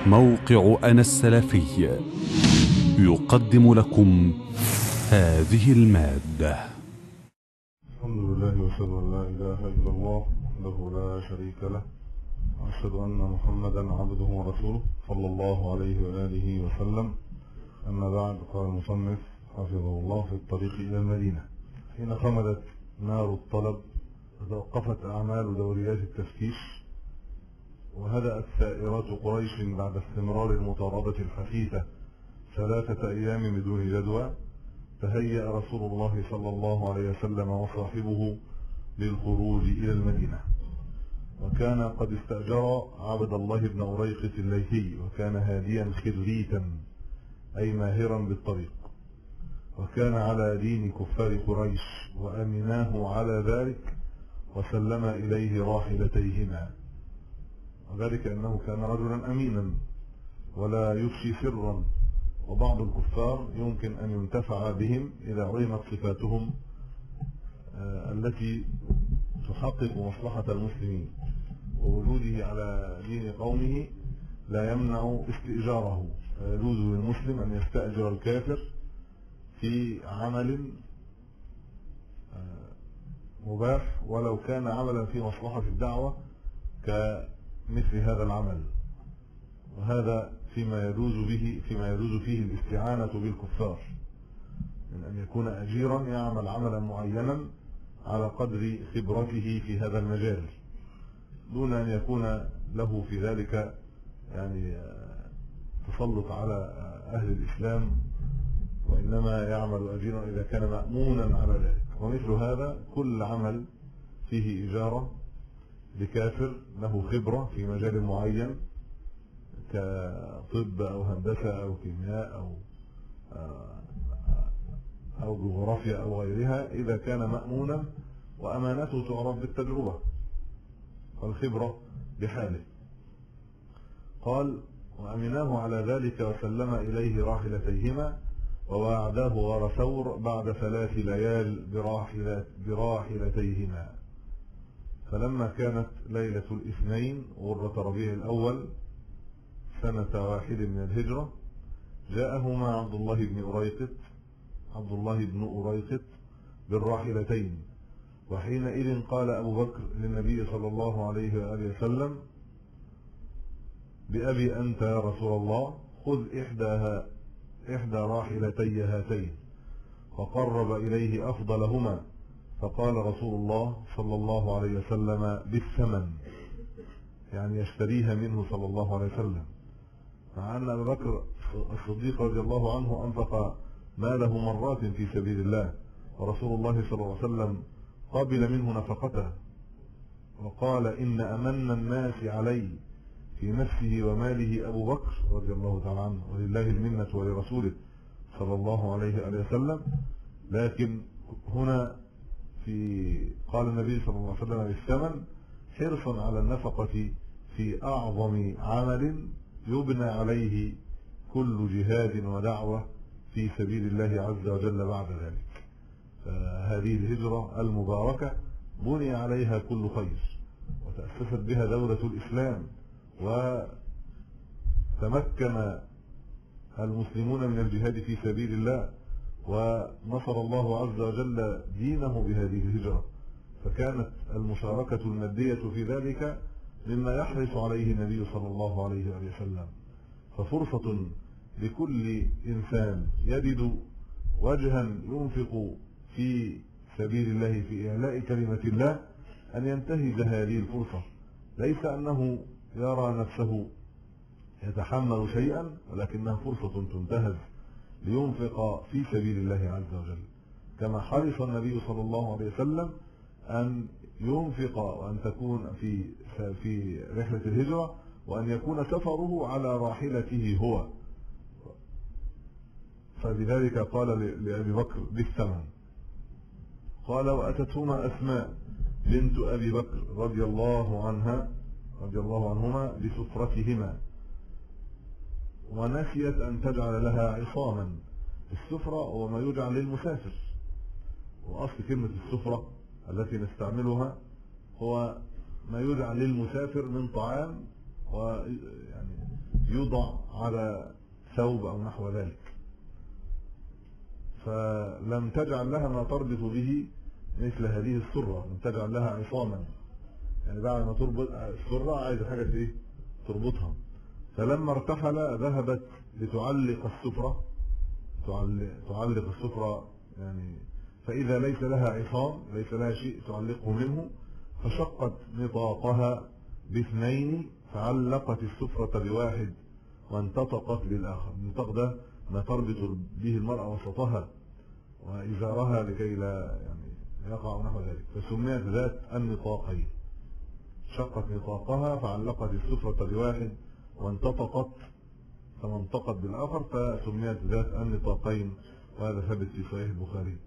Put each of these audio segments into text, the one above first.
موقع أنا السلفي يقدم لكم هذه المادة. الحمد لله وأشهد أن لا إله إلا الله وحده لا شريك له، وأشهد أن محمدا عبده ورسوله صلى الله عليه وآله وسلم. أما بعد، قال المصنف حفظه الله في الطريق إلى المدينة: حين خمدت نار الطلب وتوقفت أعمال دوريات التفتيش، وهدأت سائرات قريش بعد استمرار المطاردة الحثيثة 3 أيام بدون جدوى، تهيأ رسول الله صلى الله عليه وسلم وصاحبه للخروج إلى المدينة. وكان قد استأجر عبد الله بن أريقط الليثي، وكان هاديا خريتا أي ماهرا بالطريق، وكان على دين كفار قريش، وأمناه على ذلك وسلم إليه راحلتيهما، وذلك أنه كان رجلا أمينا ولا يفشي سرا، وبعض الكفار يمكن أن ينتفع بهم إذا علمت صفاتهم التي تحقق مصلحة المسلمين، ووجوده على دين قومه لا يمنع استئجاره، فيجوز للمسلم أن يستأجر الكافر في عمل مباح ولو كان عملا في مصلحة الدعوة كمثل هذا العمل، وهذا فيما يجوز فيه الاستعانة بالكفار، من أن يكون أجيرا يعمل عملا معينا على قدر خبرته في هذا المجال، دون أن يكون له في ذلك يعني تسلط على أهل الإسلام، وإنما يعمل أجيرا إذا كان مأمونا على ذلك. ومثل هذا كل عمل فيه إجارة لكافر له خبرة في مجال معين كطب أو هندسة أو كيمياء أو جغرافيا أو غيرها، إذا كان مأمونا وأمانته تعرف بالتجربة والخبرة بحاله. قال: وأمناه على ذلك وسلم إليه راحلتيهما، وواعداه غار ثور بعد 3 ليال براحلتيهما. فلما كانت ليلة الاثنين غرة ربيع الأول سنة 1 من الهجرة، جاءهما عبد الله بن أريقط بالراحلتين. وحينئذ قال أبو بكر للنبي صلى الله عليه وآله وسلم: بأبي أنت يا رسول الله، خذ إحدى راحلتي هاتين. فقرب إليه أفضلهما، فقال رسول الله صلى الله عليه وسلم: بالثمن، يعني يشتريها منه صلى الله عليه وسلم. مع أن أبا بكر الصديق رضي الله عنه أنفق ماله مرات في سبيل الله، ورسول الله صلى الله عليه وسلم قبل منه نفقته، وقال: إن أمن الناس علي في نفسه وماله أبو بكر رضي الله تعالى عنه، ولله المنة ولرسوله صلى الله عليه وسلم. لكن هنا قال النبي صلى الله عليه وسلم بالثمن حرصا على النفقة في أعظم عمل يبنى عليه كل جهاد ودعوة في سبيل الله عز وجل بعد ذلك. فهذه الهجرة المباركة بني عليها كل خير، وتأسست بها دولة الإسلام، وتمكن المسلمون من الجهاد في سبيل الله، ونصر الله عز وجل دينه بهذه الهجرة. فكانت المشاركة المادية في ذلك مما يحرص عليه النبي صلى الله عليه وسلم. ففرصة لكل إنسان يجد وجها ينفق في سبيل الله في إعلاء كلمة الله أن ينتهز هذه الفرصة، ليس أنه يرى نفسه يتحمل شيئا، ولكنها فرصة تنتهز لينفق في سبيل الله عز وجل، كما حرص النبي صلى الله عليه وسلم أن ينفق وأن تكون في رحلة الهجرة، وأن يكون سفره على راحلته هو. فبذلك قال لأبي بكر بالثمن. قال: وأتتهما أسماء بنت أبي بكر رضي الله عنهما بسفرتهما، ونسيت أن تجعل لها عصاما. السفرة هو ما يجعل للمسافر، وأصل كلمة السفرة التي نستعملها هو ما يجعل للمسافر من طعام ويعني يوضع على ثوب أو نحو ذلك، فلم تجعل لها ما تربط به مثل هذه السرة، لم تجعل لها عصاما، يعني بعد ما تربط السرة عايزة حاجة ايه تربطها. فلما ارتحل ذهبت لتعلق السفرة، تعلق السفرة يعني، فإذا ليس لها عصام، ليس لها شيء تعلقه منه، فشقت نطاقها باثنين فعلقت السفرة بواحد وانتطقت بالآخر. النطاق ده ما تربط به المرأة وسطها وإزارها لكي لا يعني يقع نحو ذلك، فسميت ذات النطاقين. شقت نطاقها فعلقت السفرة بواحد وانتطقت فما انتقت بالآخر فسميت ذات النطاقين، وهذا ثبت في صحيح البخاري.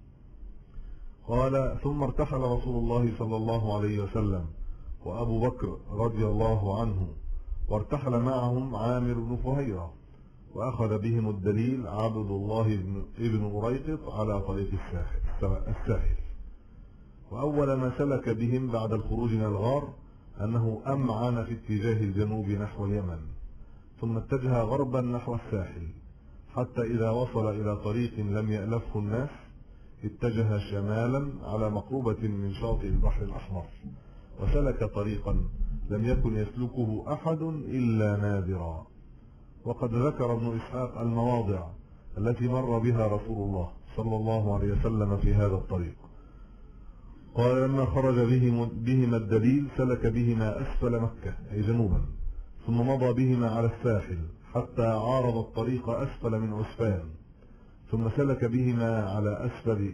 قال: ثم ارتحل رسول الله صلى الله عليه وسلم وأبو بكر رضي الله عنه، وارتحل معهم عامر بن فهيرة، وأخذ بهم الدليل عبد الله بن أريقط على طريق الساحل. وأول ما سلك بهم بعد الخروج من الغار أنه أمعن في اتجاه الجنوب نحو اليمن، ثم اتجه غربا نحو الساحل، حتى إذا وصل إلى طريق لم يألفه الناس اتجه شمالا على مقربة من شاطئ البحر الأحمر، وسلك طريقا لم يكن يسلكه أحد إلا نادرا. وقد ذكر ابن إسحاق المواضع التي مر بها رسول الله صلى الله عليه وسلم في هذا الطريق. قال: لما خرج بهما الدليل سلك بهما أسفل مكة أي جنوبا، ثم مضى بهما على الساحل حتى عارض الطريق أسفل من عسفان، ثم سلك بهما على أسفل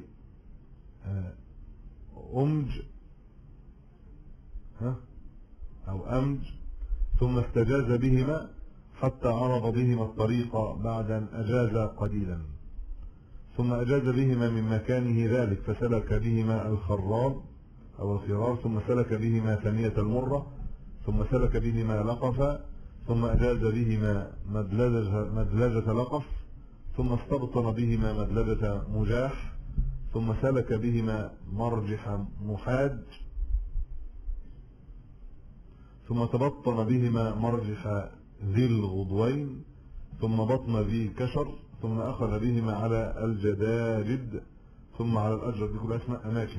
أمج، ثم استجاز بهما حتى عرض بهما الطريق بعد أن أجاز قليلا، ثم أجاز بهما من مكانه ذلك فسلك بهما الخراب أو الخرار، ثم سلك بهما ثانية المرة، ثم سلك بهما لقفا، ثم أجاز بهما مدلجة لقف، ثم استبطن بهما مدلجة مجاح، ثم سلك بهما مرجح محاج، ثم تبطن بهما مرجح ذي الغضوين، ثم بطن ذي كشر، ثم أخذ بهما على الجداجد، ثم على الأجر، دي كلها اسماء أماكن،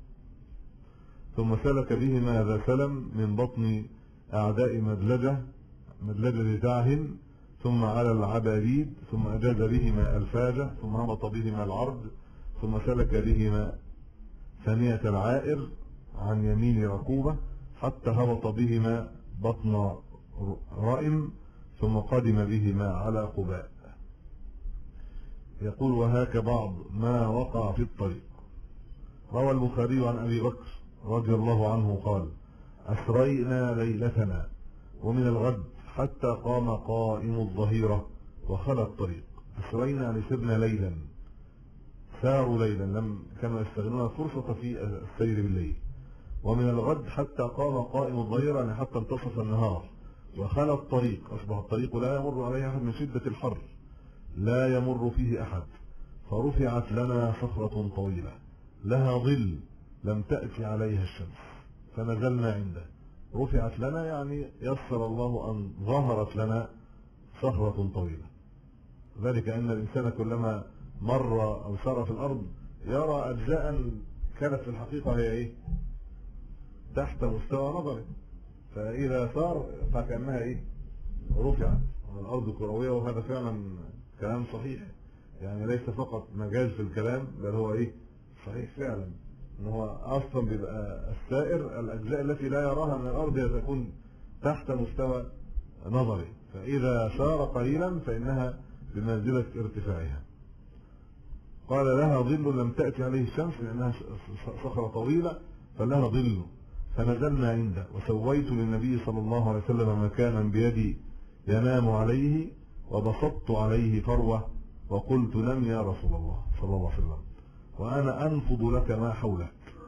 ثم سلك بهما ذا سلم من بطن أعداء مدلجة تعه، ثم على العباريد، ثم أجاز بهما الفاجة، ثم هبط بهما العرض، ثم سلك بهما ثانية العائر عن يمين ركوبة حتى هبط بهما بطن رائم، ثم قدم بهما على قباء. يقول: وهاك بعض ما وقع في الطريق. روى البخاري عن أبي بكر رضي الله عنه قال: أسرينا ليلتنا ومن الغد حتى قام قائم الظهيرة وخلى الطريق. أسرينا يعني سرنا ليلا، ساروا ليلا، لم كانوا يستغلون الفرصة في السير بالليل. ومن الغد حتى قام قائم الظهيرة يعني حتى انتصف النهار، وخلى الطريق، أصبح الطريق لا يمر عليه أحد من شدة الحر، لا يمر فيه أحد. فرفعت لنا صخرة طويلة لها ظل لم تأتي عليها الشمس فنزلنا عنده. رفعت لنا يعني يسر الله أن ظهرت لنا صخرة طويلة، ذلك أن الإنسان كلما مر أو سار في الأرض يرى أجزاء كانت في الحقيقة هي إيه؟ تحت مستوى نظره، فإذا سار فكأنها إيه؟ رفعت. الأرض كروية، وهذا فعلا كلام صحيح، يعني ليس فقط مجاز في الكلام، بل هو إيه؟ صحيح فعلا، إن هو أصلا بيبقى السائر الأجزاء التي لا يراها من الأرض تكون تحت مستوى نظره، فإذا سار قليلا فإنها بمنزلة ارتفاعها. قال: لها ظل لم تأتي عليه الشمس، لأنها صخرة طويلة فلها ظل. فنزلنا عنده، وسويت للنبي صلى الله عليه وسلم مكانا بيدي ينام عليه، وبسطت عليه فروة، وقلت: نم يا رسول الله صلى الله عليه وسلم وأنا أنفض لك ما حولك،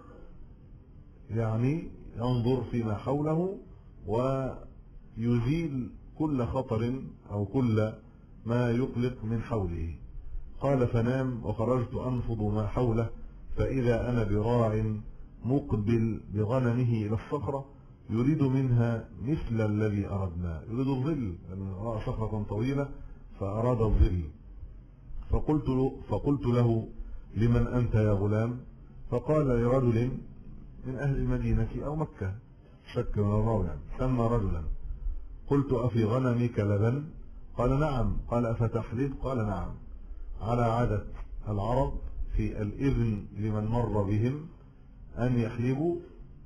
يعني ينظر فيما حوله ويزيل كل خطر أو كل ما يقلق من حوله. قال: فنام، وخرجت أنفض ما حوله، فإذا أنا براع مقبل بغنمه إلى الصخرة، يريد منها مثل الذي أردنا، يريد الظل، لأن رأى صخرة طويلة فأراد الظل. فقلت له لمن أنت يا غلام؟ فقال لرجل من أهل المدينة أو مكة، شك من الراوي يعني، سمى رجلا. قلت أفي غنمك لبن؟ قال نعم. قال أفتحلب؟ قال نعم. على عادة العرب في الإذن لمن مر بهم أن يحلبوا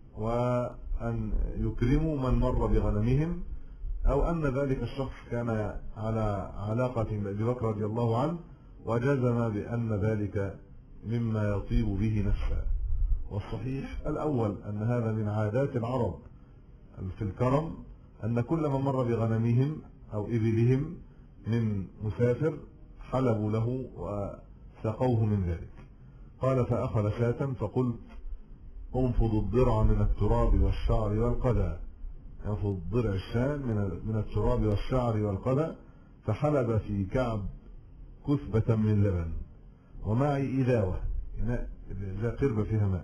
وأن يكرموا من مر بغنمهم، أو أن ذلك الشخص كان على علاقة بأبي بكر رضي الله عنه وجزم بأن ذلك مما يطيب به نفسه. والصحيح الأول أن هذا من عادات العرب في الكرم، أن كل من مر بغنمهم أو إبلهم من مسافر حلبوا له وسقوه من ذلك. قال فأخذ شاة فقلت انفض الضرع من التراب والشعر والقدى، ينفض ضرع الشاة من التراب والشعر والقدى، فحلب في كعب كثبة من لبن ومعي إذاوة، إذا قرب فيها ماء،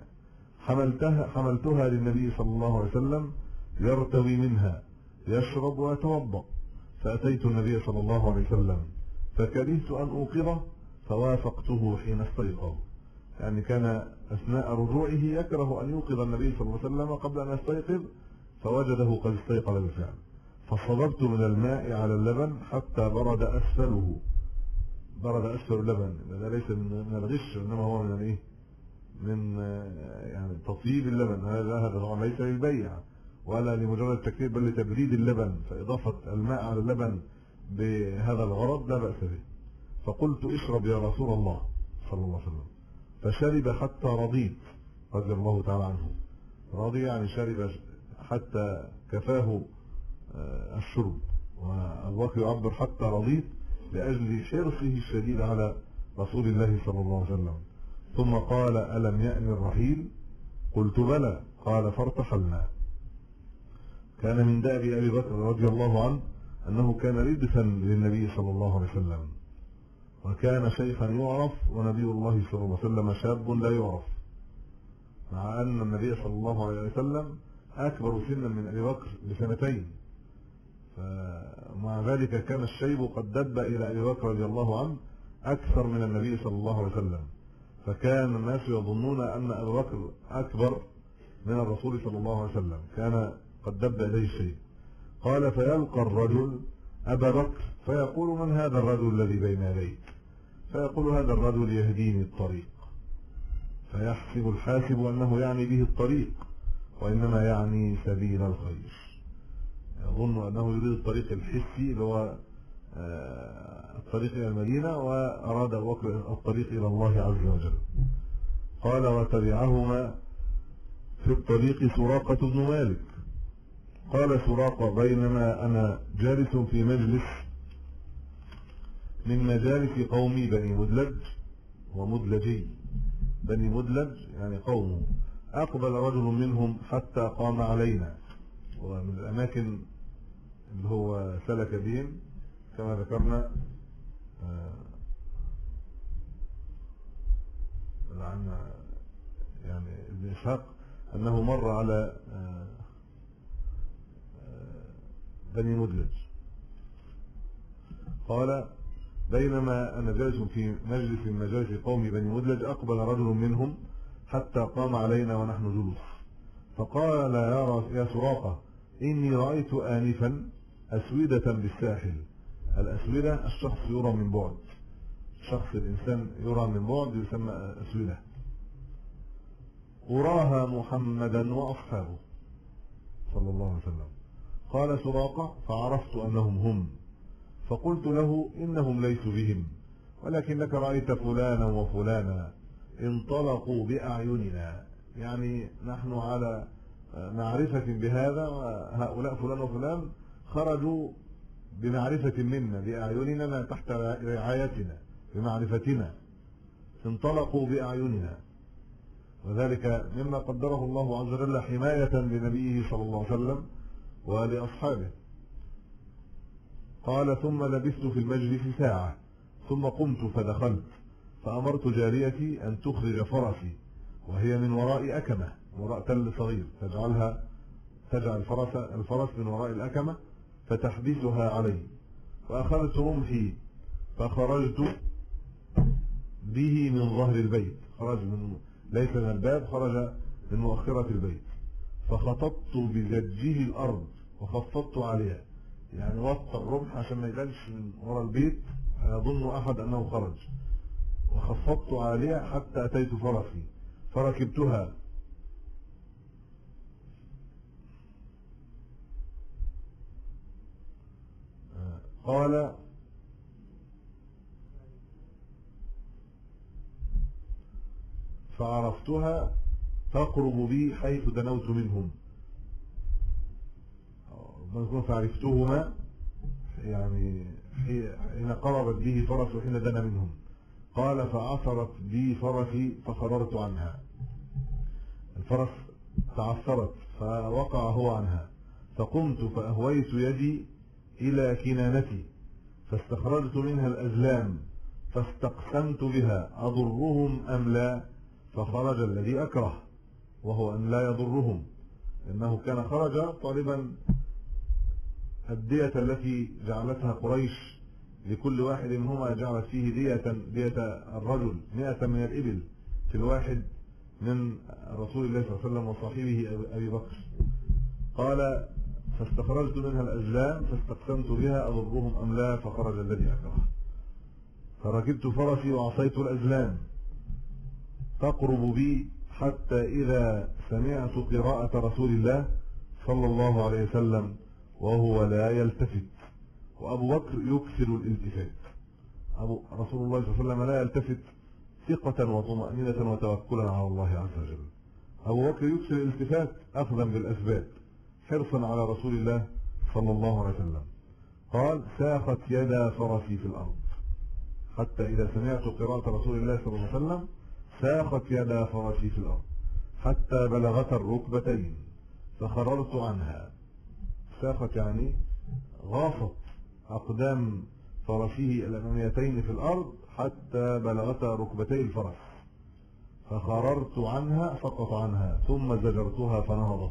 حملتها للنبي صلى الله عليه وسلم يرتوي منها يشرب ويتوضأ. فأتيت النبي صلى الله عليه وسلم فكرهت أن أوقظه فوافقته حين استيقظ، يعني كان أثناء رجوعه يكره أن يوقظ النبي صلى الله عليه وسلم قبل أن يستيقظ، فوجده قد استيقظ بالفعل. فصببت من الماء على اللبن حتى برد أسفله، برد أسفل اللبن. هذا ليس من الغش، إنما هو من الإيه؟ من يعني تطيب اللبن. هذا طبعا ليس للبيع ولا لمجرد التكثير، بل لتبريد اللبن، فإضافة الماء على اللبن بهذا الغرض لا بأس به. فقلت اشرب يا رسول الله صلى الله عليه وسلم، فشرب حتى رضيت رضي الله تعالى عنه. رضي يعني شرب حتى كفاه الشرب، وأبو بكر يعبر حتى رضيت لأجل حرصه الشديد على رسول الله صلى الله عليه وسلم. ثم قال ألم يأن الرحيل؟ قلت بلى. قال فارتحلنا. كان من دأب أبي بكر رضي الله عنه أنه كان ردفا للنبي صلى الله عليه وسلم، وكان شيخا يعرف، ونبي الله صلى الله عليه وسلم شاب لا يعرف، مع أن النبي صلى الله عليه وسلم أكبر سنا من أبي بكر بسنتين. فمع ذلك كان الشيب قد دب إلى أبي بكر رضي الله عنه أكثر من النبي صلى الله عليه وسلم، فكان الناس يظنون أن أبي بكر أكبر من الرسول صلى الله عليه وسلم، كان قد دب إليه الشيب. قال فيلقى الرجل أبا بكر فيقول من هذا الرجل الذي بين يديك؟ فيقول هذا الرجل يهديني الطريق. فيحسب الحاسب أنه يعني به الطريق، وإنما يعني سبيل الخير، يظن أنه يريد الطريق الحسي اللي هو الطريق إلى المدينة، وأراد أبو بكر الطريق إلى الله عز وجل. قال وتبعهما في الطريق سراقة بن مالك. قال سراقة بينما أنا جالس في مجلس من مجالس قومي بني مدلج ومدلجي، بني مدلج يعني قومه، أقبل رجل منهم حتى قام علينا، ومن الأماكن اللي هو سلك بهم كما ذكرنا عن يعني ابن إسحاق أنه مر على بني مدلج. قال بينما أنا جالس في مجلس من مجالس قوم بني مدلج أقبل رجل منهم حتى قام علينا ونحن جلوس، فقال يا سراقة إني رأيت آنفا أسودة بالساحل. الأسودة الشخص يرى من بعد، شخص الإنسان يرى من بعد يسمى أسودة. أراها محمدا وأصحابه صلى الله عليه وسلم. قال سراقة فعرفت أنهم هم، فقلت له إنهم ليسوا بهم، ولكنك رأيت فلانا وفلانا انطلقوا بأعيننا، يعني نحن على معرفة بهذا، وهؤلاء فلان وفلان خرجوا بمعرفة منا بأعيننا تحت رعايتنا بمعرفتنا، انطلقوا بأعيننا، وذلك مما قدره الله عز وجل حماية لنبيه صلى الله عليه وسلم ولأصحابه. قال ثم لبثت في المجلس ساعة ثم قمت فدخلت فأمرت جاريتي أن تخرج فرسي، وهي من وراء أكمة، وراء تل صغير، تجعلها تجعل الفرس من وراء الأكمة فتحبسها عليه. فأخذت رمحي فخرجت به من ظهر البيت، ليس من الباب، خرج من مؤخرة البيت، فخطبت بزجه الأرض وخفضت عليها، يعني وطى الرمح عشان ما يبانش من وراء البيت يظن أحد أنه خرج، وخفضت عليها حتى أتيت فرسي فركبتها. قال فعرفتها تقرب بي حيث دنوت منهم، فعرفتهما يعني حين قربت به فرس وحين دنا منهم. قال فعثرت بي فرسي فخررت عنها، الفرس تعثرت فوقع هو عنها، فقمت فأهويت يدي إلى كنانتي فاستخرجت منها الأزلام فاستقسمت بها أضرهم أم لا، فخرج الذي أكره وهو أن لا يضرهم، إنه كان خرج طالبا الدية التي جعلتها قريش لكل واحد منهما، جعلت فيه دية الرجل 100 من الإبل في الواحد من رسول الله صلى الله عليه وسلم وصاحبه أبي بكر. قال فاستخرجت منها الأزلام فاستقسمت بها أضرهم أم لا، فخرج الذي أكره، فركبت فرسي وعصيت الأزلام تقرب بي حتى إذا سمعت قراءة رسول الله صلى الله عليه وسلم وهو لا يلتفت، وأبو بكر يكثر الالتفات. رسول الله صلى الله عليه وسلم لا يلتفت ثقة وطمأنينة وتوكلا على الله عز وجل، أبو بكر يكثر الالتفات أخذا بالأسباب حرصا على رسول الله صلى الله عليه وسلم. قال ساخت يدا فرسي في الأرض، حتى إذا سمعت قراءة رسول الله صلى الله عليه وسلم ساخت يدا فرسي في الأرض حتى بلغت الركبتين فخررت عنها. ساخت يعني غاصت أقدام فرسه الأماميتين في الأرض حتى بلغتا ركبتي الفرس، فخررت عنها سقط عنها ثم زجرتها فنهضت،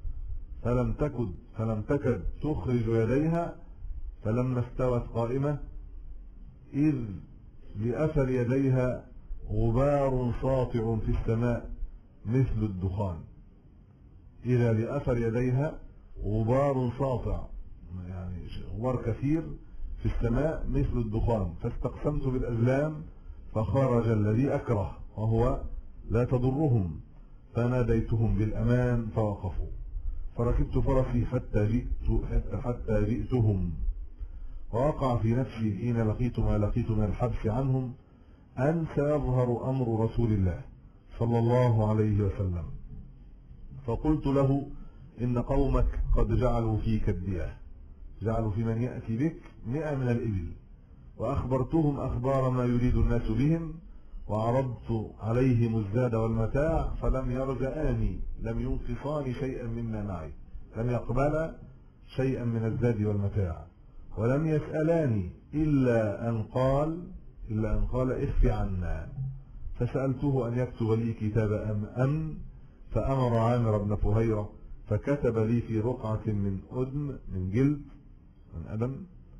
فلم تكد تخرج يديها، فلما استوت قائمة إذ لأثر يديها غبار ساطع في السماء مثل الدخان، إذا لأثر يديها غبار ساطع يعني غبار كثير في السماء مثل الدخان، فاستقسمت بالأزلام فخرج الذي أكره وهو لا تضرهم، فناديتهم بالأمان فوقفوا، فركبت فرسي حتى جئتهم، ووقع في نفسي حين لقيت ما لقيت من الحبس عنهم أن سيظهر أمر رسول الله صلى الله عليه وسلم، فقلت له إن قومك قد جعلوا فيك الدية، جعلوا في من يأتي بك 100 من الإبل، وأخبرتهم أخبار ما يريد الناس بهم، وعرضت عليهم الزاد والمتاع فلم يرجعاني، لم ينقصان شيئا مما معي، لم يقبل شيئا من الزاد والمتاع، ولم يسألاني إلا أن قال اخف عنا، فسألته أن يكتب لي كتاب أمن، فأمر عامر بن فهيرة فكتب لي في رقعة من أدم من جلد من أدم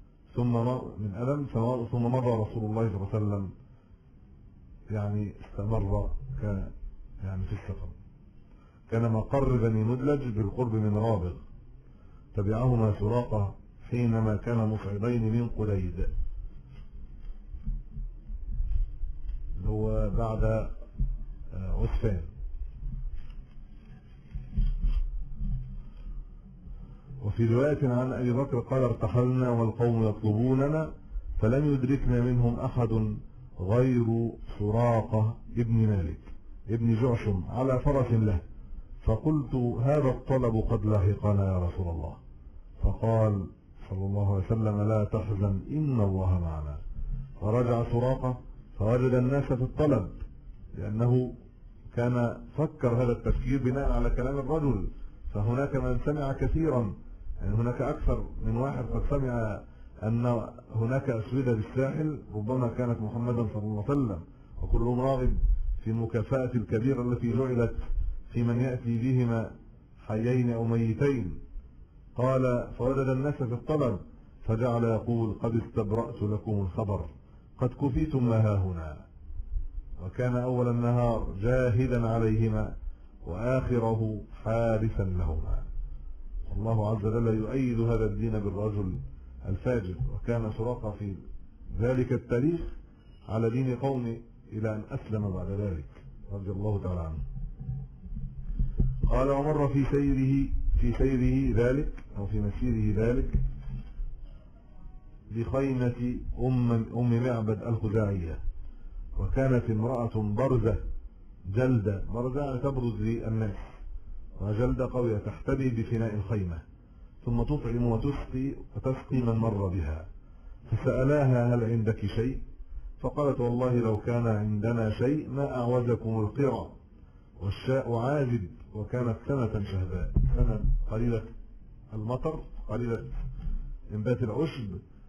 ثم مضى رسول الله صلى الله عليه وسلم، يعني استمر يعني في السفر، كان مقر بني مدلج بالقرب من رابغ، تبعهما سراقة حينما كان مصعدين من قليد، هو بعد عسفان. وفي رواية عن أبي بكر قال ارتحلنا والقوم يطلبوننا فلم يدركنا منهم أحد غير سراقة ابن مالك ابن جعشم على فرس له، فقلت هذا الطلب قد لحقنا يا رسول الله، فقال صلى الله عليه وسلم لا تحزن إن الله معنا، ورجع سراقة فوجد الناس في الطلب، لأنه كان فكر هذا التفكير بناء على كلام الرجل، فهناك من سمع كثيرا، يعني هناك أكثر من واحد قد سمع أن هناك أسودة بالساحل ربما كانت محمدا صلى الله عليه وسلم، وكلهم راغب في المكافأة الكبيرة التي جعلت في من يأتي بهما حيين أو ميتين. قال فوجد الناس في الطلب فجعل يقول قد استبرأت لكم الخبر قد كفيتم ما هاهنا. وكان أول النهار جاهدا عليهما وآخره حارسا لهما. الله عز وجل يؤيد هذا الدين بالرجل الفاجر. وكان سراقة في ذلك التاريخ على دين قومه إلى أن أسلم بعد ذلك رضي الله تعالى عنه. قال ومر في سيره ذلك أو في مسيره ذلك بخيمة أم معبد الخزاعية، وكانت امرأة برزة جلدة، برزة يعني تبرز للناس، وجلدة قوية تحتبي بفناء الخيمة ثم تطعم وتسقي من مر بها. فسألاها هل عندك شيء؟ فقالت والله لو كان عندنا شيء ما أعوزكم القرى والشاء عاجد. وكانت سنة شهباء، سنة قليلة المطر قليلة انبات العشب،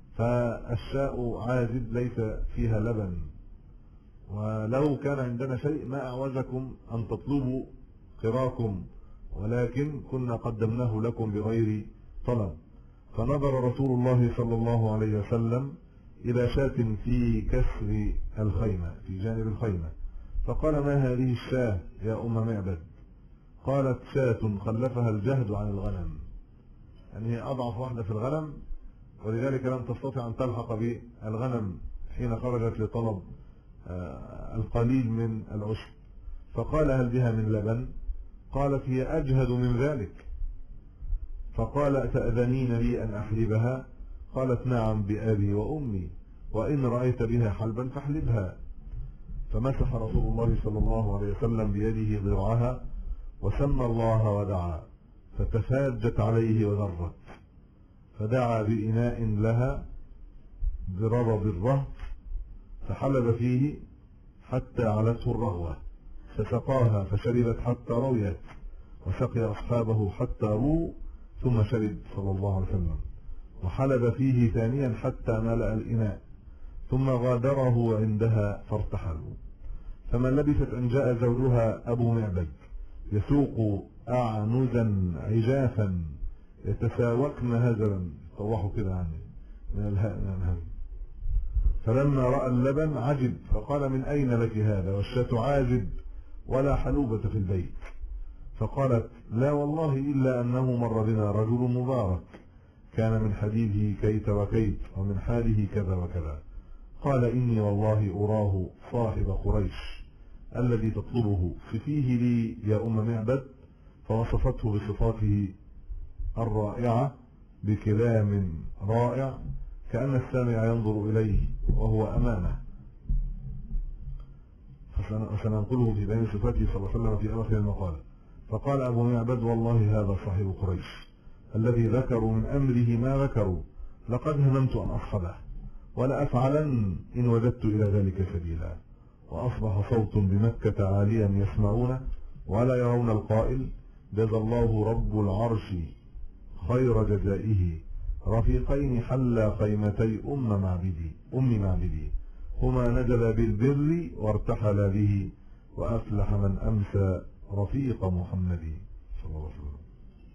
فالشاء عاجد ليس فيها لبن. ولو كان عندنا شيء ما أعوزكم أن تطلبوا قراكم، ولكن كنا قدمناه لكم بغير طلب. فنظر رسول الله صلى الله عليه وسلم إلى شاة في كسر الخيمة في جانب الخيمة، فقال ما هذه الشاة يا أم معبد؟ قالت شاة خلفها الجهد عن الغنم، يعني هي أضعف واحدة في الغنم، ولذلك لم تستطع أن تلحق بالغنم حين خرجت لطلب القليل من العشب. فقال هل بها من لبن؟ قالت هي أجهد من ذلك. فقال تأذنين لي أن أحلبها؟ قالت نعم بأبي وأمي، وإن رأيت بها حلبا فاحلبها. فمسح رسول الله صلى الله عليه وسلم بيده ضرعها وسمى الله ودعا، فتفاجت عليه وذرت، فدعا بإناء لها بربض الرهط فحلب فيه حتى علته الرهوة، فسقاها فشربت حتى رويت، وسقي أصحابه حتى رووا، ثم شرب صلى الله عليه وسلم، وحلب فيه ثانيا حتى ملأ الإناء، ثم غادره عندها فارتحلوا. فما لبثت أن جاء زوجها أبو معبد يسوق أعنزا عجافا يتساوكن هزلا، طوحوا كده عني من الهاء من الهم. فلما رأى اللبن عجب فقال من أين لك هذا والشاة عاجب ولا حلوبة في البيت؟ فقالت لا والله إلا أنه مر بنا رجل مبارك كان من حديثه كيت وكيت ومن حاله كذا وكذا. قال إني والله أراه صاحب قريش الذي تطلبه، صفيه لي يا أم معبد. فوصفته بصفاته الرائعة بكلام رائع كأن السامع ينظر إليه وهو أمامه. فسننقله في بين صفاته صلى الله عليه وسلم في آخر المقال. فقال أبو معبد والله هذا صاحب قريش الذي ذكروا من أمره ما ذكروا، لقد هممت أن أصحبه ولا أفعلن إن وجدت إلى ذلك سبيلا. وأصبح صوت بمكة عاليا يسمعونه ولا يرون القائل جزى الله رب العرش خير جزائه رفيقين حلا خيمتي أم معبدي هما نزل بالبر وارتحل به وأفلح من أمسى رفيق محمد صلى الله عليه وسلم.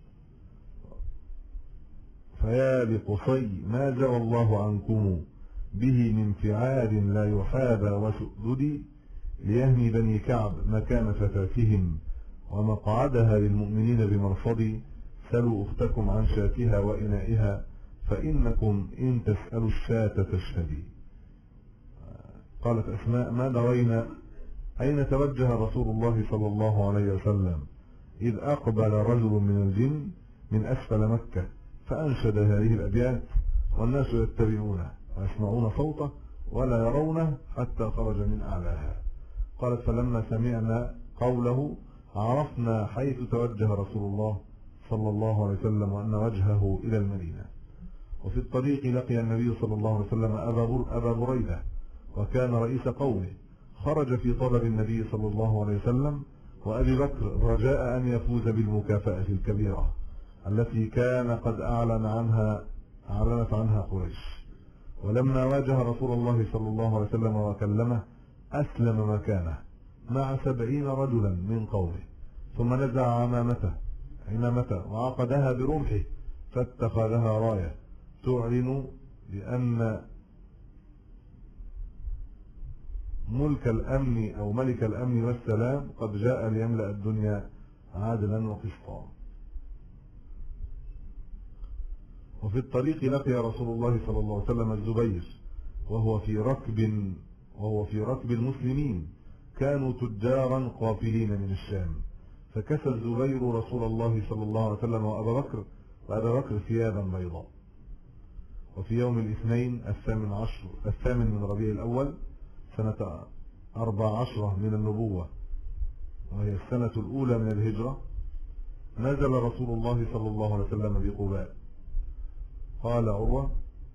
فيا بقصي ما جرى الله عنكم به من فعال لا يحابى وسؤدد ليهمي بني كعب مكان فتاتهم ومقعدها للمؤمنين بمرصد. سلوا أختكم عن شاتها وإنائها فإنكم إن تسألوا الشاة تشهدي. قالت أسماء ما درينا أين توجه رسول الله صلى الله عليه وسلم إذ أقبل رجل من الجن من أسفل مكة فأنشد هذه الأبيات والناس يتبعونه ويسمعون صوته ولا يرونه حتى خرج من أعلاها. قالت فلما سمعنا قوله عرفنا حيث توجه رسول الله صلى الله عليه وسلم وأن وجهه إلى المدينة. وفي الطريق لقي النبي صلى الله عليه وسلم أبا بريدة وكان رئيس قومه، خرج في طلب النبي صلى الله عليه وسلم وأبي بكر رجاء أن يفوز بالمكافأة الكبيرة التي كان قد أعلنت عنها قريش. ولما واجه رسول الله صلى الله عليه وسلم وكلمه أسلم مكانه مع 70 رجلا من قومه، ثم نزع عمامته حين متى وعقدها برمحه فاتخذها راية تعلن بأن ملك الأمن أو ملك الأمن والسلام قد جاء ليملأ الدنيا عادلا وقسطا. وفي الطريق لقي رسول الله صلى الله عليه وسلم الزبير وهو في ركب المسلمين كانوا تجارا قافلين من الشام، فكسى الزبير رسول الله صلى الله عليه وسلم وأبا بكر ثيابا بيضاء. وفي يوم الاثنين 8 من ربيع الأول سنة 14 من النبوة وهي السنة الأولى من الهجرة نزل رسول الله صلى الله عليه وسلم بقباء. قال عروة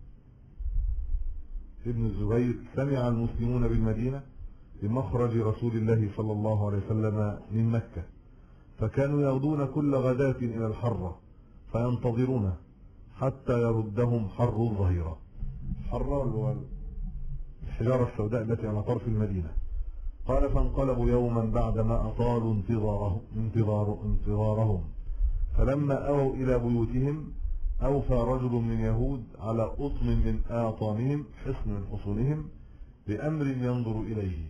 ابن الزبير سمع المسلمون بالمدينة بمخرج رسول الله صلى الله عليه وسلم من مكة، فكانوا يغدون كل غداة إلى الحرة فينتظرونه حتى يردهم حر الظهيرة. حرة هو الحجارة السوداء التي على طرف المدينة. قال فانقلبوا يوما بعدما أطالوا انتظارهم فلما أووا إلى بيوتهم أوفى رجل من يهود على أطم من آطامهم حصن من حصونهم بأمر ينظر إليه،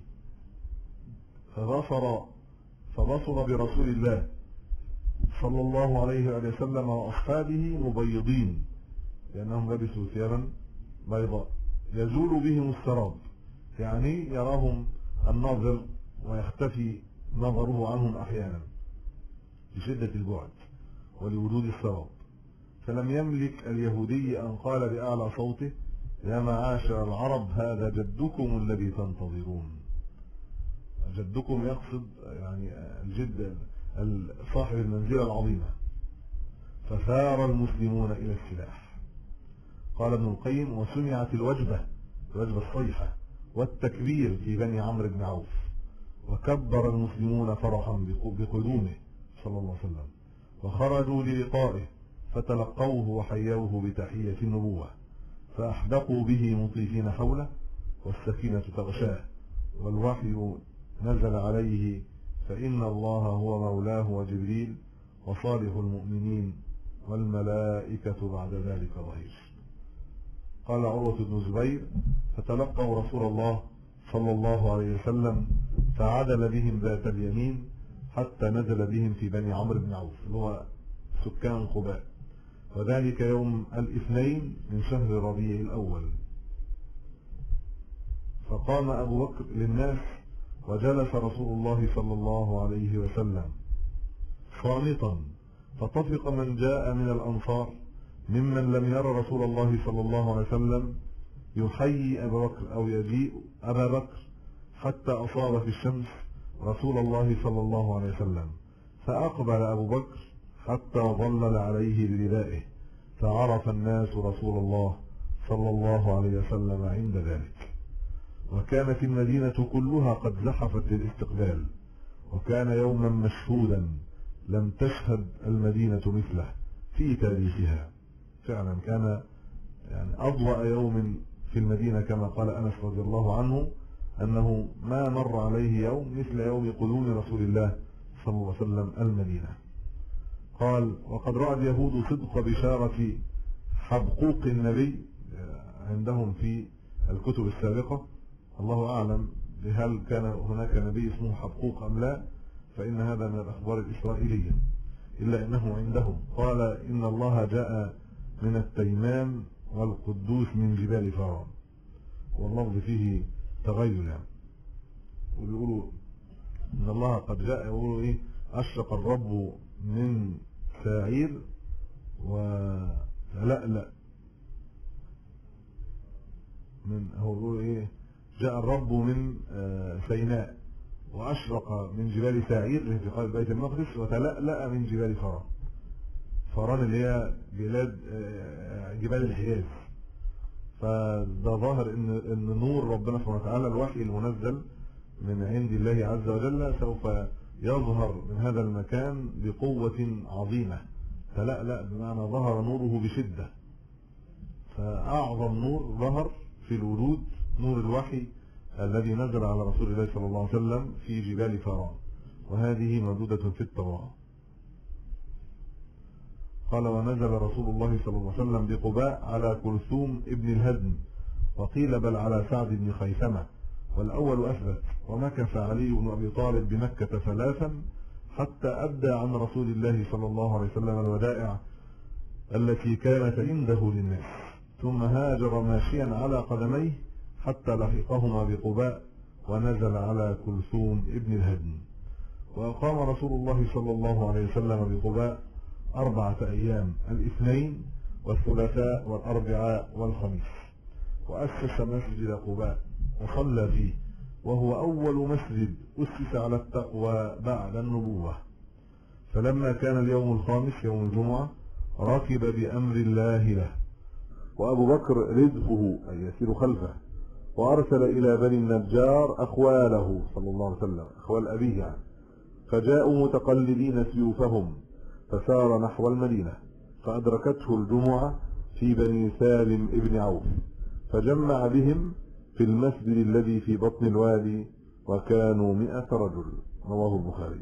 فبصر برسول الله صلى الله عليه وسلم وأصحابه مبيضين لأنهم لبسوا ثيابا بيضاء يزول بهم السراب، يعني يراهم الناظر ويختفي نظره عنهم أحيانا بشدة البعد ولوجود السراب. فلم يملك اليهودي أن قال بأعلى صوته يا معاشر العرب هذا جدكم الذي تنتظرون. جدكم يقصد يعني الجد صاحب المنزلة العظيمة. فثار المسلمون إلى السلاح. قال ابن القيم وسمعت الوجبة الصيحة والتكبير في بني عمرو بن عوف، وكبر المسلمون فرحا بقدومه صلى الله عليه وسلم، وخرجوا للقائه فتلقوه وحيوه بتحية النبوة، فأحدقوا به مطيفين حوله والسكينة تغشاه والوحي نزل عليه فإن الله هو مولاه وجبريل وصالح المؤمنين والملائكة بعد ذلك ظهير. قال عروة بن الزبير فتلقوا رسول الله صلى الله عليه وسلم فعدل بهم ذات اليمين حتى نزل بهم في بني عمرو بن عوف اللي هو سكان قباء، وذلك يوم الاثنين من شهر ربيع الأول. فقام أبو بكر للناس وجلس رسول الله صلى الله عليه وسلم صامتا، فطفق من جاء من الأنصار ممن لم يرى رسول الله صلى الله عليه وسلم يحيي أبا بكر أو يجيء أبا بكر حتى أصاب في الشمس رسول الله صلى الله عليه وسلم، فأقبل أبو بكر حتى ظلل عليه بردائه، فعرف الناس رسول الله صلى الله عليه وسلم عند ذلك. وكانت المدينة كلها قد زحفت للاستقبال، وكان يوما مشهودا لم تشهد المدينة مثله في تاريخها. فعلا كان يعني أضوأ يوم في المدينة كما قال أنس رضي الله عنه أنه ما مر عليه يوم مثل يوم قدوم رسول الله صلى الله عليه وسلم المدينة. قال وقد رأى اليهود صدق بشارة حبقوق النبي عندهم في الكتب السابقة، الله أعلم هل كان هناك نبي اسمه حبقوق أم لا، فإن هذا من الأخبار الإسرائيلية، إلا أنه عندهم قال إن الله جاء من التيمام والقدوس من جبال فرعون، واللفظ فيه تغير يعني، ويقولوا إن الله قد جاء، يقولوا إيه أشرق الرب من سعير وتلألأ من، هو يقولوا إيه جاء الرب من سيناء وأشرق من جبال سعير اللي في قلب بيت المقدس وتلألأ من جبال فرعون. فرعون اللي هي بلاد جبال الحجاز. فده ظاهر ان نور ربنا سبحانه وتعالى الوحي المنزل من عند الله عز وجل سوف يظهر من هذا المكان بقوة عظيمة. تلألأ بمعنى ظهر نوره بشدة، فأعظم نور ظهر في الوجود نور الوحي الذي نزل على رسول الله صلى الله عليه وسلم في جبال فرعون، وهذه موجودة في التوراة. قال ونزل رسول الله صلى الله عليه وسلم بقباء على كلثوم ابن الهدم، وقيل بل على سعد بن خيثمة، والأول أثبت. ومكث علي بن أبي طالب بمكة 3 حتى أبدى عن رسول الله صلى الله عليه وسلم الودائع التي كانت عنده للناس، ثم هاجر ماشيا على قدميه حتى لحقهما بقباء ونزل على كلثوم ابن الهدم. وأقام رسول الله صلى الله عليه وسلم بقباء 4 أيام، الاثنين والثلاثاء والأربعاء والخميس، وأسس مسجد قباء وصلى فيه، وهو أول مسجد أسس على التقوى بعد النبوة. فلما كان اليوم الخامس يوم الجمعة ركب بأمر الله له، وأبو بكر ردفه أي يسير خلفه، وأرسل إلى بني النجار أخواله صلى الله عليه وسلم، أخوال أبيه يعني، فجاءوا متقلدين سيوفهم، فسار نحو المدينة، فأدركته الجمعة في بني سالم ابن عوف، فجمع بهم في المسجد الذي في بطن الوادي، وكانوا 100 رجل. رواه البخاري.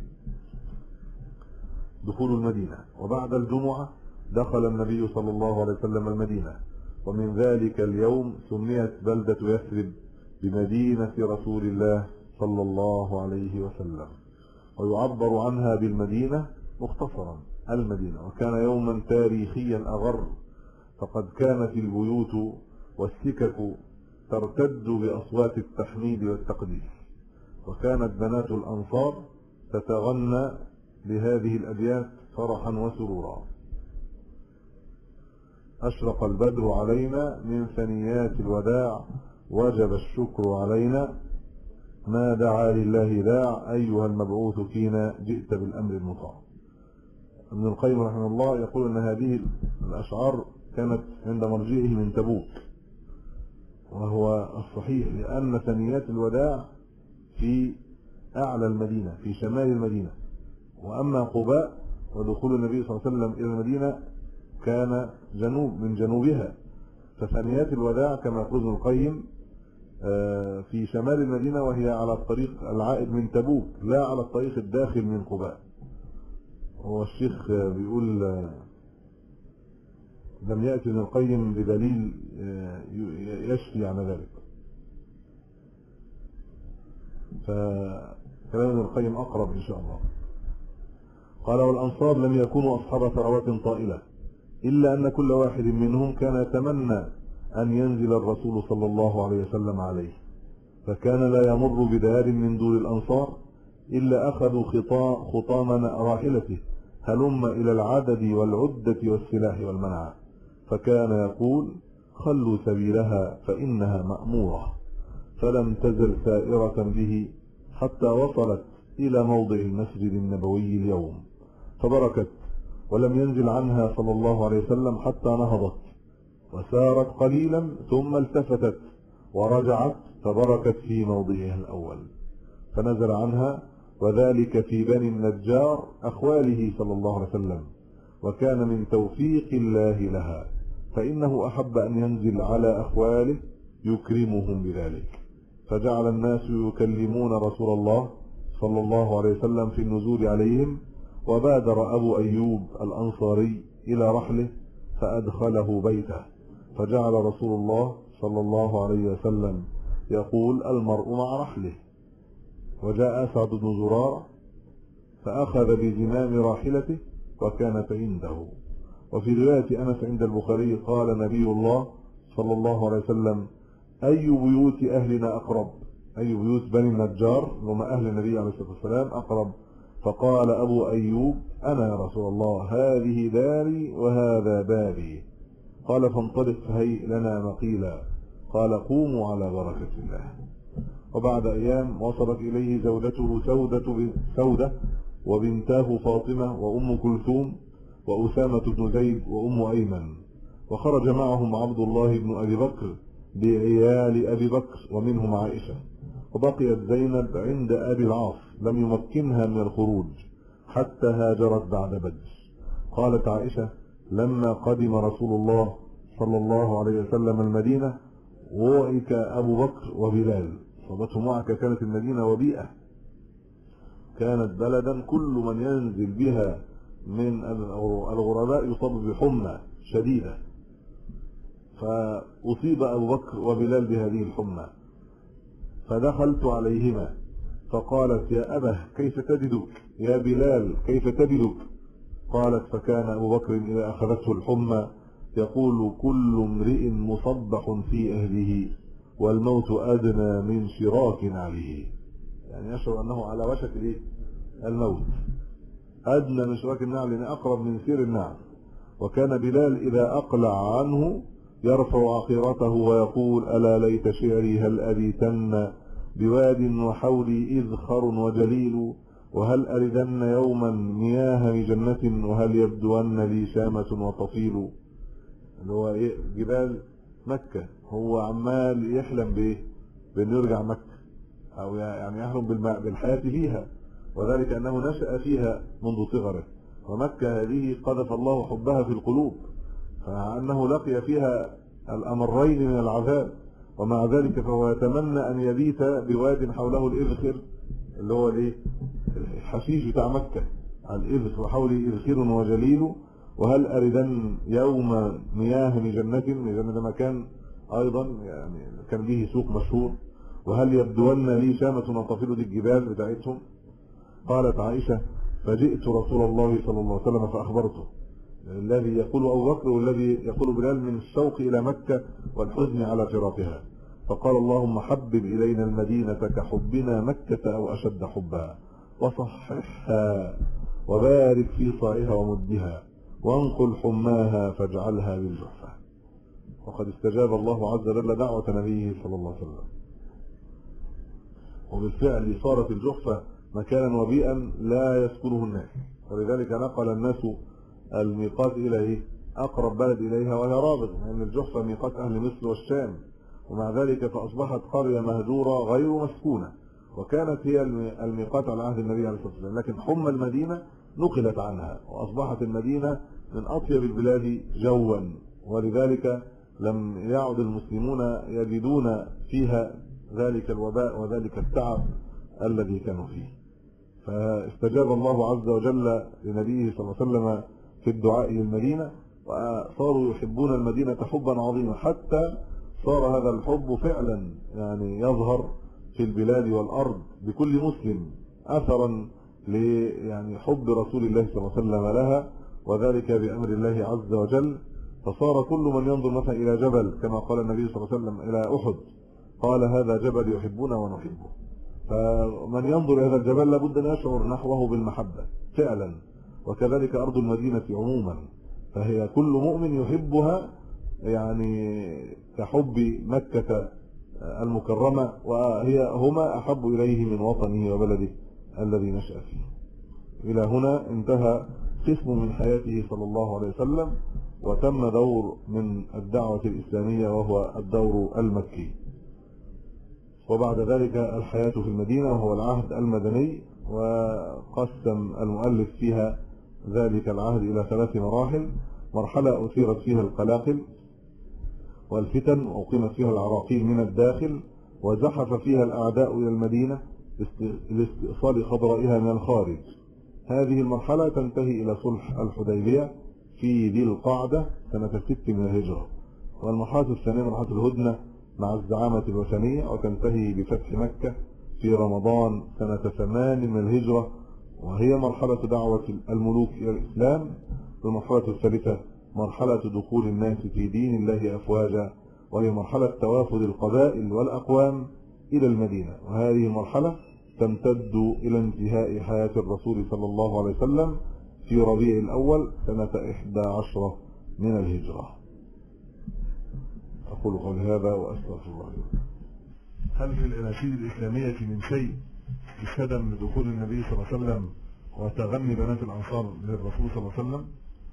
دخول المدينة. وبعد الجمعة دخل النبي صلى الله عليه وسلم المدينة، ومن ذلك اليوم سميت بلدة يثرب بمدينة رسول الله صلى الله عليه وسلم، ويعبر عنها بالمدينة مختصرا المدينة. وكان يوما تاريخيا أغر، فقد كانت البيوت والسكك ترتد بأصوات التحميد والتقديس، وكانت بنات الأنصار تتغنى بهذه الأبيات فرحا وسرورا. أشرق البدر علينا من ثنيات الوداع، وجب الشكر علينا، ما دعا لله داع، أيها المبعوث فينا جئت بالأمر المطاع. ابن القيم رحمه الله يقول أن هذه الأشعار كانت عند مرجعه من تبوك، وهو الصحيح، لأن ثنيات الوداع في أعلى المدينة في شمال المدينة، وأما قباء ودخول النبي صلى الله عليه وسلم إلى المدينة كان من جنوبها، فثنيات الوداع كما يقول ابن القيم في شمال المدينة، وهي على الطريق العائد من تبوك، لا على الطريق الداخل من قباء. هو الشيخ بيقول لم يأتي ابن القيم بدليل يشفي عن ذلك، فكلام ابن القيم أقرب إن شاء الله. قال والأنصار لم يكونوا أصحاب ثروات طائلة، إلا أن كل واحد منهم كان يتمنى أن ينزل الرسول صلى الله عليه وسلم عليه، فكان لا يمر بدار من دور الأنصار إلا أخذوا خطام راحلته هلم إلى العدد والعدة والسلاح والمنع، فكان يقول خلوا سبيلها فإنها مأمورة، فلم تزل سائرة به حتى وصلت إلى موضع المسجد النبوي اليوم، فبركت ولم ينزل عنها صلى الله عليه وسلم حتى نهضت، وسارت قليلا ثم التفتت ورجعت فبركت في موضعها الأول، فنزل عنها، وذلك في بني النجار أخواله صلى الله عليه وسلم، وكان من توفيق الله لها، فإنه أحب أن ينزل على أخواله يكرمهم بذلك، فجعل الناس يكلمون رسول الله صلى الله عليه وسلم في النزول عليهم، وبادر أبو أيوب الأنصاري إلى رحله فأدخله بيته، فجعل رسول الله صلى الله عليه وسلم يقول المرء مع رحله. وجاء أسعد بن زرارة فأخذ بزمام راحلته وكانت عنده. وفي رواية أنس عند البخاري قال نبي الله صلى الله عليه وسلم أي بيوت أهلنا أقرب، أي بيوت بني النجار هم أهل النبي عليه الصلاة والسلام أقرب، فقال أبو أيوب أنا يا رسول الله هذه داري وهذا بابي، قال فانطلق فهيئ لنا مقيلا، قال قوموا على بركة الله. وبعد أيام وصلت إليه زوجته سودة وبنتاه فاطمة وأم كلثوم وأسامة بن زيد وأم أيمن، وخرج معهم عبد الله بن أبي بكر بعيال أبي بكر ومنهم عائشة، وبقيت زينب عند أبي العاص لم يمكنها من الخروج حتى هاجرت بعد بدر. قالت عائشة لما قدم رسول الله صلى الله عليه وسلم المدينة وعك أبو بكر وبلال، صابتهم وعكة، كانت المدينة وبيئة، كانت بلدا كل من ينزل بها من الغرباء يصاب بحمى شديدة، فأصيب أبو بكر وبلال بهذه الحمى، فدخلت عليهما فقالت يا أبه كيف تجدك؟ يا بلال كيف تجدك؟ قالت فكان أبو بكر إذا أخذته الحمى يقول كل امرئ مصبح في أهله والموت أدنى من شراك عليه، يعني يشعر أنه على وشك الموت، أدنى من شراك النعل لأن أقرب من سير النعل. وكان بلال إذا أقلع عنه يرفع عقيرته ويقول ألا ليت شعري هل أبيتن بواد وحولي إذخر وجليل وهل أردن يوما مياه جنة وهل يبدون لي شامة وطفيل. اللي هو جبال مكة، هو عمال يحلم بأنه يرجع مكة، أو يعني يحلم بالحياة فيها، وذلك أنه نشأ فيها منذ صغره، ومكة هذه قذف الله حبها في القلوب، فأنه لقي فيها الأمرين من العذاب، ومع ذلك فهو يتمنى أن يبيت بواد حوله الإذخر، اللي هو الحشيش بتاع مكة، الإذخر وحوله إذخر وجليل وهل أردن يوم مياه من جنة مكان أيضا يعني كان به سوق مشهور، وهل يبدون لي شامة وطفيل دي الجبال بتاعتهم. قالت عائشة فجئت رسول الله صلى الله عليه وسلم فأخبرته، الذي يقول أبو بكر والذي يقول بلال من الشوق إلى مكة والحزن على فراقها، فقال اللهم حبب إلينا المدينة كحبنا مكة أو أشد حبها وصححها وبارك في صاعها ومدها وانقل حماها فاجعلها بالجحفة. وقد استجاب الله عز وجل دعوة نبيه صلى الله عليه وسلم، وبالفعل صارت الجحفة مكانا وبيئا لا يسكنه الناس، ولذلك نقل الناس الميقات إلى أقرب بلد إليها وهي رابغ، لأن الجحفة ميقات أهل مصر والشام، ومع ذلك فأصبحت قرية مهجورة غير مسكونة، وكانت هي الميقات على عهد النبي عليه الصلاة والسلام، لكن حمى المدينة نقلت عنها وأصبحت المدينة من أطيب البلاد جوا، ولذلك لم يعد المسلمون يجدون فيها ذلك الوباء وذلك التعب الذي كانوا فيه. فاستجاب الله عز وجل لنبيه صلى الله عليه وسلم في الدعاء للمدينة، وصاروا يحبون المدينة حبا عظيما، حتى صار هذا الحب فعلا يعني يظهر في البلاد والأرض بكل مسلم أثرا يعني حب رسول الله صلى الله عليه وسلم لها، وذلك بأمر الله عز وجل. فصار كل من ينظر مثلا إلى جبل كما قال النبي صلى الله عليه وسلم إلى أحد قال هذا جبل يحبنا ونحبه، فمن ينظر إلى هذا الجبل لابد أن يشعر نحوه بالمحبة فعلا، وكذلك أرض المدينة عموما، فهي كل مؤمن يحبها يعني كحب مكة المكرمة، هما أحب إليه من وطنه وبلده الذي نشأ فيه. إلى هنا انتهى قسم من حياته صلى الله عليه وسلم، وتم دور من الدعوة الإسلامية وهو الدور المكي. وبعد ذلك الحياة في المدينة وهو العهد المدني، وقسم المؤلف فيها ذلك العهد إلى 3 مراحل: مرحلة أثيرت فيها القلاقل والفتن وأقيمت فيها العراقيل من الداخل، وزحف فيها الأعداء إلى المدينة لاستئصال خضرائها من الخارج. هذه المرحلة تنتهي إلى صلح الحديبية في ذي القعدة سنة 6 من الهجرة. والمرحلة الثانية مرحلة الهدنة مع الزعامة الوثنية، وتنتهي بفتح مكة في رمضان سنة 8 من الهجرة، وهي مرحلة دعوة الملوك إلى الإسلام. والمرحلة الثالثة مرحلة دخول الناس في دين الله أفواجا، وهي مرحلة توافد القبائل والأقوام إلى المدينة، وهذه المرحلة تمتد إلى انتهاء حياة الرسول صلى الله عليه وسلم في ربيع الأول سنة 11 من الهجرة. أقول قولي هذا وأستغفر الله لكم. هل في الأناشيد الإسلامية من شيء استدم لدخول النبي صلى الله عليه وسلم وتغني بنات الأنصار للرسول صلى الله عليه وسلم؟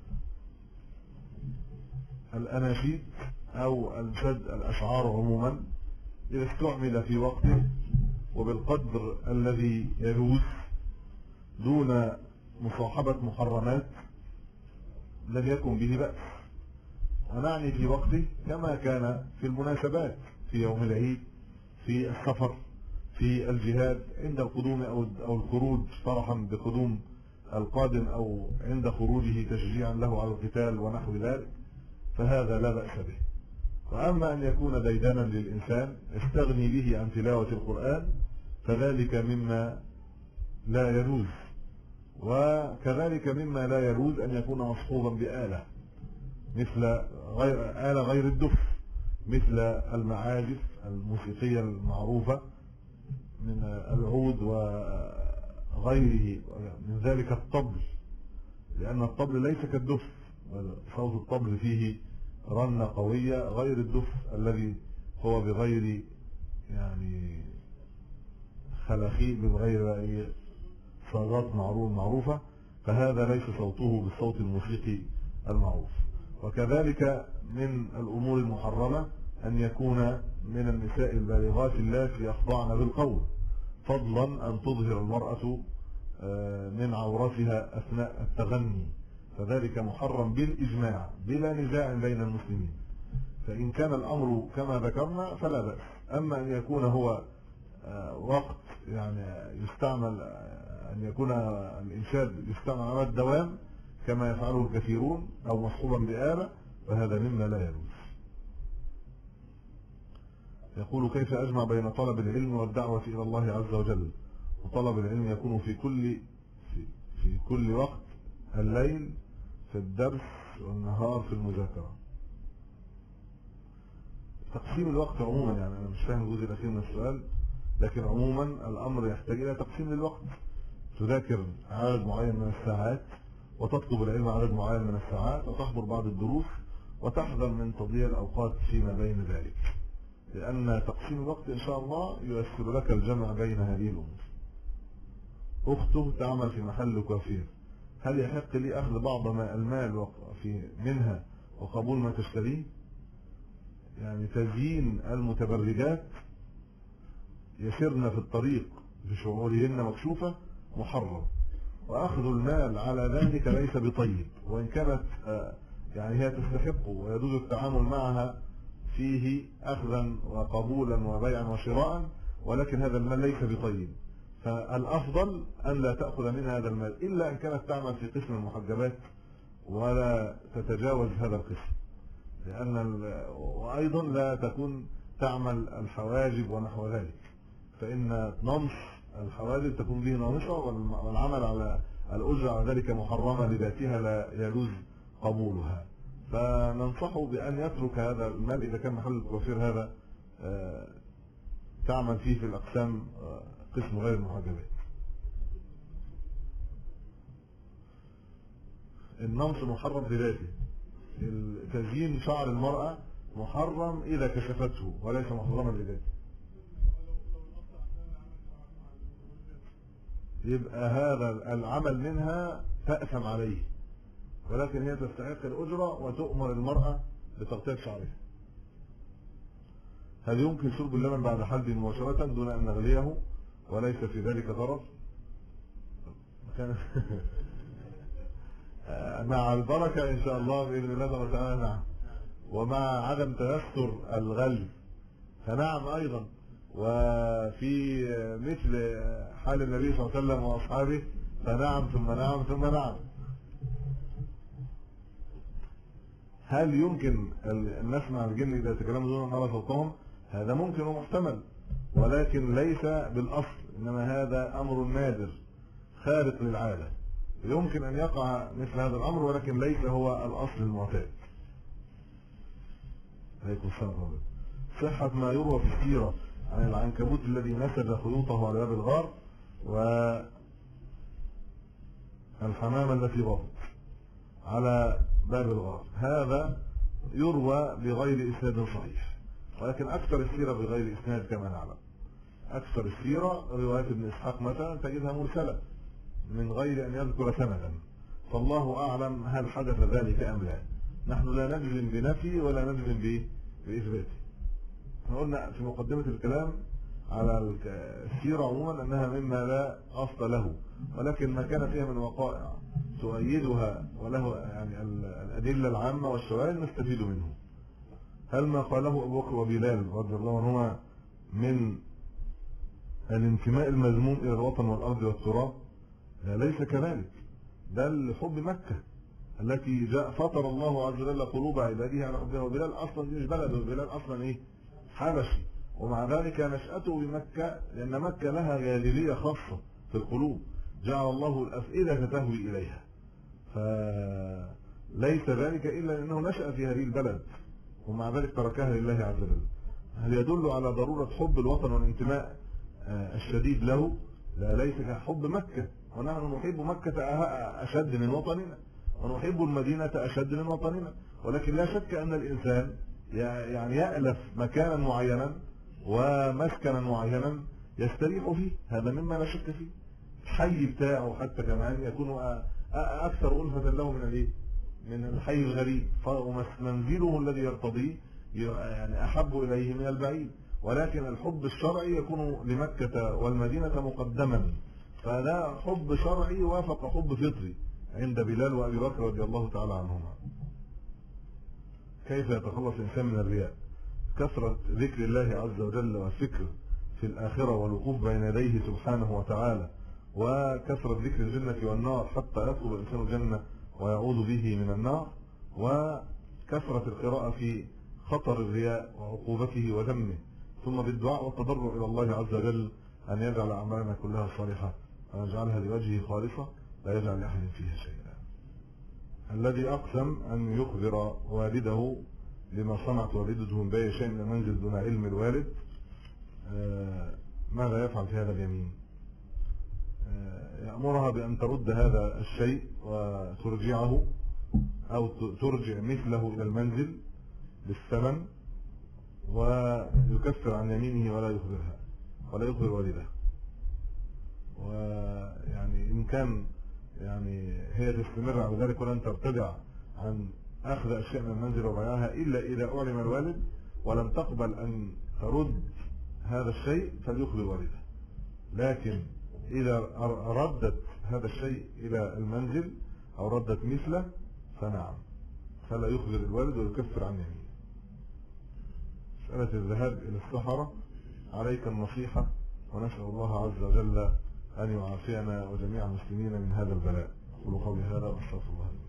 الأناشيد أو الشد الأشعار عموما إذا استعمل في وقته وبالقدر الذي يجوز دون مصاحبة محرمات لم يكن به بأس، ونعني في وقته كما كان في المناسبات، في يوم العيد، في السفر، في الجهاد، عند القدوم أو الخروج فرحا بقدوم القادم أو عند خروجه تشجيعا له على القتال ونحو ذلك فهذا لا بأس به. وأما أن يكون ديدنا للإنسان يستغني به عن تلاوة القرآن فذلك مما لا يجوز. وكذلك مما لا يجوز أن يكون مصحوبا بآلة مثل آلة غير الدف، مثل المعازف الموسيقية المعروفة من العود وغيره من ذلك الطبل، لأن الطبل ليس كالدف، صوت الطبل فيه رنة قوية غير الدف الذي هو بغير يعني خلاخيل، بغير صاغات معروفة، فهذا ليس صوته بالصوت الموسيقي المعروف. وكذلك من الأمور المحرمة أن يكون من النساء البالغات اللاتي يخضعن بالقول، فضلا أن تظهر المرأة من عورتها أثناء التغني، فذلك محرم بالإجماع بلا نزاع بين المسلمين. فإن كان الأمر كما ذكرنا فلا بأس. أما أن يكون هو وقت يعني يستعمل، أن يكون الإنشاد يستعمل على الدوام كما يفعله الكثيرون أو مصحوبا بآلة فهذا مما لا يجوز. يقول: كيف أجمع بين طلب العلم والدعوة إلى الله عز وجل؟ وطلب العلم يكون في كل وقت، الليل في الدرس والنهار في المذاكرة. تقسيم الوقت عموما، يعني أنا مش فاهم الجزء الأخير من السؤال، لكن عموما الأمر يحتاج إلى تقسيم للوقت. تذاكر عدد معين من الساعات وتطلب العلم عدد معين من الساعات وتحضر بعض الدروس وتحذر من تضييع الأوقات فيما بين ذلك، لأن تقسيم الوقت إن شاء الله ييسر لك الجمع بين هذه الأمور. أخته تعمل في محل كوافير، هل يحق لي أخذ بعض المال منها وقبول ما تشتريه؟ يعني تزيين المتبرجات يسرن في الطريق بشعورهن مكشوفة محرم، وأخذ المال على ذلك ليس بطيب، وإن كانت يعني هي تستحق ويجوز التعامل معها فيه أخذا وقبولا وبيعا وشراء، ولكن هذا المال ليس بطيب. فالأفضل أن لا تأخذ منها هذا المال إلا أن كانت تعمل في قسم المحجبات ولا تتجاوز هذا القسم، وأيضا لا تكون تعمل الحواجب ونحو ذلك، فإن نمص الحواجب تكون به نامصة، والعمل على الأجرة على ذلك محرمة لذاتها لا يجوز قبولها. فننصحه بأن يترك هذا المال إذا كان محل الكوافير هذا تعمل فيه في الأقسام قسم غير المحجبات. النمص محرم بذاته، تزيين شعر المرأة محرم إذا كشفته وليس محرما بذاته. يبقى هذا العمل منها تأثم عليه، ولكن هي تستحق الأجرة وتؤمر المرأة بتغطية شعرها. هل يمكن شرب اللبن بعد حلب مباشرة دون أن نغليه وليس في ذلك ضرر؟ مع البركة إن شاء الله بإذن الله تعالى نعم، ومع عدم تيسر الغلي فنعم أيضا، وفي مثل حال النبي صلى الله عليه وسلم وأصحابه فنعم ثم نعم ثم نعم. هل يمكن أن نسمع الجن إذا تكلموا دون أن نرى صوتهم؟ هذا ممكن ومحتمل، ولكن ليس بالأصل، إنما هذا أمر نادر خارق للعادة، يمكن أن يقع مثل هذا الأمر ولكن ليس هو الأصل المعتاد. عليكم السلام. صحة ما يروى في السيرة عن العنكبوت الذي نسج خيوطه على باب الغار والحمامة التي باضت على باب الغار، هذا يروى بغير إسناد صحيح، ولكن أكثر السيرة بغير إسناد كما نعلم. أكثر السيرة رواية ابن إسحاق مثلا تجدها مرسلة من غير أن يذكر سندا، فالله أعلم هل حدث ذلك أم لا. نحن لا نجزم بنفي ولا نجزم بإثباته. قلنا في مقدمة الكلام على السيرة عموما أنها مما لا أصل له، ولكن ما كان فيها من وقائع تؤيدها وله يعني الأدلة العامة والشواهد نستفيد منه. هل ما قاله أبو بكر وبلال رضي الله عنهما من الانتماء المذموم إلى الوطن والأرض والتراب؟ لا، ليس كذلك، بل حب مكة التي فطر الله عز وجل قلوب عباده على حبها. وبلال اصلا دي مش بلده، بلال اصلا ايه؟ حبشي، ومع ذلك نشأته بمكة لان مكة لها جاذبية خاصة في القلوب، جعل الله الافئدة تهوي اليها، فليس ذلك الا لانه نشأ في هذه البلد ومع ذلك تركها لله عز وجل. هل يدل على ضرورة حب الوطن والانتماء الشديد له؟ لا، ليس كحب مكة، ونحن نحب مكة أشد من وطننا، ونحب المدينة أشد من وطننا، ولكن لا شك أن الإنسان يعني يألف مكانا معينا ومسكنا معينا يستريح فيه، هذا مما لا شك فيه. الحي بتاعه حتى كمان يكون أكثر ألفة له من الحي الغريب، ومنزله الذي يرتضيه يعني أحب إليه من البعيد. ولكن الحب الشرعي يكون لمكة والمدينة مقدما، فده حب شرعي وافق حب فطري عند بلال وأبي بكر رضي الله تعالى عنهما. كيف يتخلص الإنسان من الرياء؟ كثرة ذكر الله عز وجل والفكر في الآخرة والوقوف بين يديه سبحانه وتعالى، وكثرة ذكر الجنة والنار حتى يطلب الإنسان الجنة ويعوذ به من النار، وكثرة القراءة في خطر الرياء وعقوبته وذمه، ثم بالدعاء والتضرع إلى الله عز وجل أن يجعل أعمالنا كلها صالحة وأن يجعلها لوجهه خالصة لا يجعل لأحد فيها شيئا. الذي أقسم أن يخبر والده لما صنعت والدته من بأي شيء من المنزل دون علم الوالد، ماذا يفعل في هذا اليمين؟ يأمرها بأن ترد هذا الشيء وترجعه أو ترجع مثله إلى المنزل بالثمن، ويكفر عن يمينه ولا يخبرها ولا يخبر والده. ويعني إن كان يعني هي تستمر على ذلك ولن ترتدع عن أخذ أشياء من المنزل وبيعها إلا إذا أعلم الوالد ولم تقبل أن ترد هذا الشيء فليخبر والده. لكن إذا ردت هذا الشيء إلى المنزل أو ردت مثله فنعم، فلا يخبر الوالد ويكفر عن يمينه. مسألة الذهاب إلى الصحراء عليك النصيحة، ونسأل الله عز وجل أن يعافينا وجميع المسلمين من هذا البلاء. أقول قولي هذا وأستغفر الله.